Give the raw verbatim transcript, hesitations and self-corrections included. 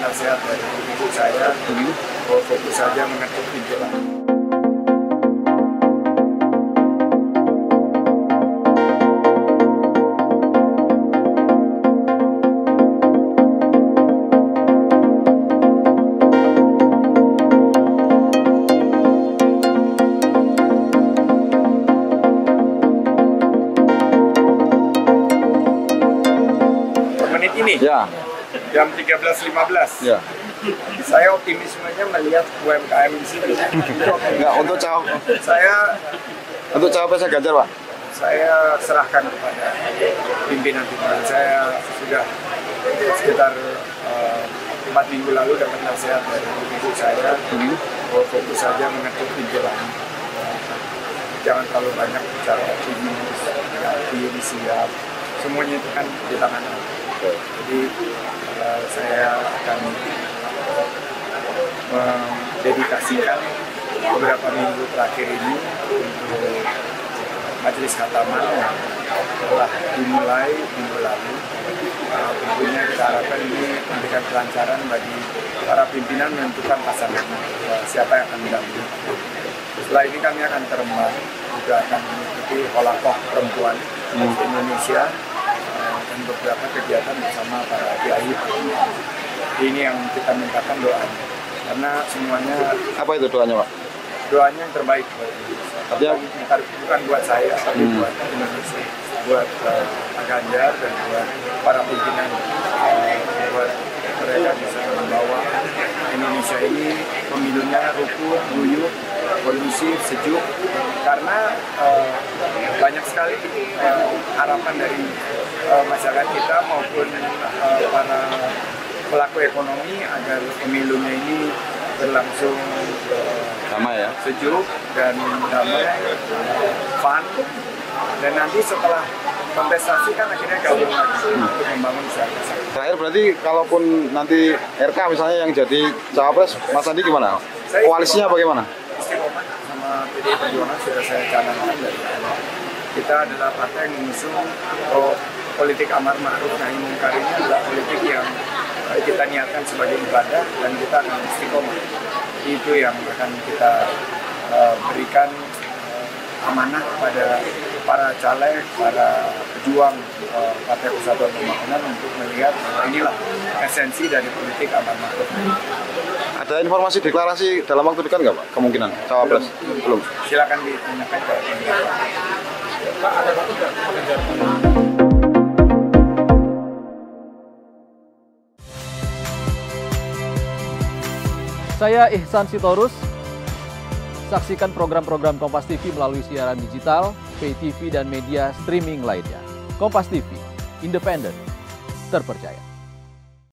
nasihat dari ibu saya, bahwa fokus saja mengetuk pintu. Ini ya. Jam tiga belas lima belas. Ya. Saya optimismenya melihat U M K M di sini. Enggak, untuk cawap. Saya untuk cawapresnya Ganjar, Pak. Saya serahkan kepada pimpinan-pimpinan. Saya sudah sekitar empat uh, minggu lalu dapat nasihat dari ibu saya, hmm. bahwa fokus saja mengetuk pintu lagi. Jangan terlalu banyak bicara optimis, yakin, siap. Semuanya itu kan di tangan Allah. Jadi uh, saya akan mendedikasikan beberapa minggu terakhir ini untuk majelis khataman yang telah dimulai minggu lalu. Uh, tentunya kita harapkan ini memberikan kelancaran bagi para pimpinan menentukan pasangan uh, siapa yang akan mendampingi. Setelah ini kami akan terbang juga akan mengikuti holakoh perempuan di Indonesia dan beberapa kegiatan bersama para kiai. Ini yang kita mintakan doanya, karena semuanya. Apa itu doanya, Pak? Doanya yang terbaik. Artinya bukan buat saya, tapi hmm. buat Indonesia, buat uh, Pak Ganjar dan buat para pimpinan, uh, buat mereka bisa membawa Indonesia ini pemilunya rukun, guyup, kondusif, sejuk, karena uh, banyak sekali uh, harapan dari uh, masyarakat kita maupun uh, para pelaku ekonomi agar pemilunya ini berlangsung uh, damai ya, sejuk dan damai, fun, dan nanti setelah kontestasi kan akhirnya gabung lagi hmm. untuk membangun masyarakat. Terakhir berarti kalaupun nanti R K misalnya yang jadi cawapres, Mas Andi gimana? Saya koalisinya bagaimana? Istiqomah sama P D I Perjuangan sudah saya canangkan dari awal. Kita adalah partai yang mengusung oh, politik amar ma'ruf nahi munkar. Ini adalah politik yang kita niatkan sebagai ibadah dan kita akan istiqomah. Itu yang akan kita uh, berikan uh, amanah pada para caleg, para pejuang uh, Partai Persatuan Pembangunan untuk melihat bahwa inilah esensi dari politik amar ma'ruf. Ada informasi deklarasi dalam waktu dekat nggak, Pak? Kemungkinan cawapres? Belum. Belum. Silakan ditanyakan ke Pak. Ada waktu nggak? Saya Ihsan Sitorus. Saksikan program-program Kompas T V melalui siaran digital, pay T V dan media streaming lainnya. Kompas T V, independen, terpercaya.